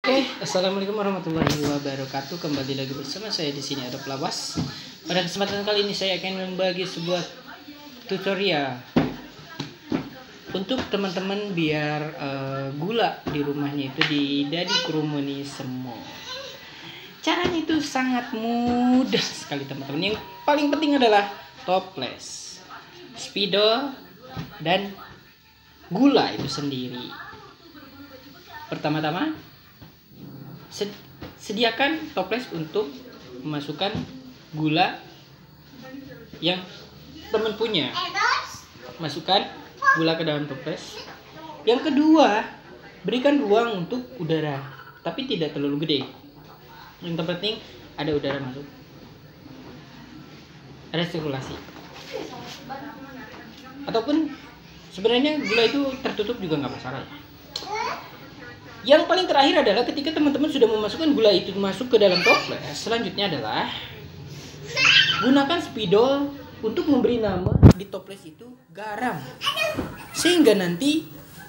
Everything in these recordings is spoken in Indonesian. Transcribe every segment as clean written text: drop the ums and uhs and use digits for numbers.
Assalamualaikum warahmatullahi wabarakatuh. Kembali lagi bersama saya di sini ada Pelabas. Pada kesempatan kali ini saya akan membagi sebuah tutorial untuk teman-teman biar gula di rumahnya itu tidak dikerumuni semua. Caranya itu sangat mudah sekali teman-teman. Yang paling penting adalah toples, spidol, dan gula itu sendiri. Pertama-tama sediakan toples untuk memasukkan gula yang teman punya. Masukkan gula ke dalam toples. Yang kedua, berikan ruang untuk udara, tapi tidak terlalu gede. Yang terpenting ada udara masuk, ada sirkulasi. Ataupun sebenarnya gula itu tertutup juga nggak masalah ya. Yang paling terakhir adalah ketika teman-teman sudah memasukkan gula itu masuk ke dalam toples, selanjutnya adalah gunakan spidol untuk memberi nama di toples itu garam, sehingga nanti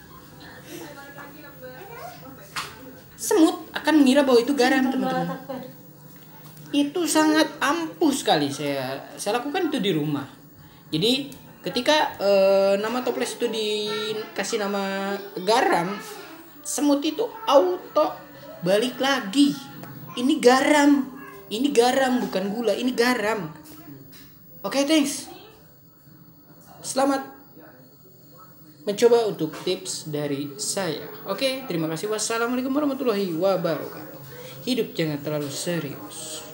semut akan mengira bahwa itu garam, teman-teman. Itu sangat ampuh sekali. Saya lakukan itu di rumah. Jadi ketika nama toples itu dikasih nama garam, semut itu auto balik lagi. Ini garam bukan gula, ini garam. Oke, thanks. Selamat mencoba untuk tips dari saya. Oke, terima kasih. Wassalamualaikum warahmatullahi wabarakatuh. Hidup jangan terlalu serius.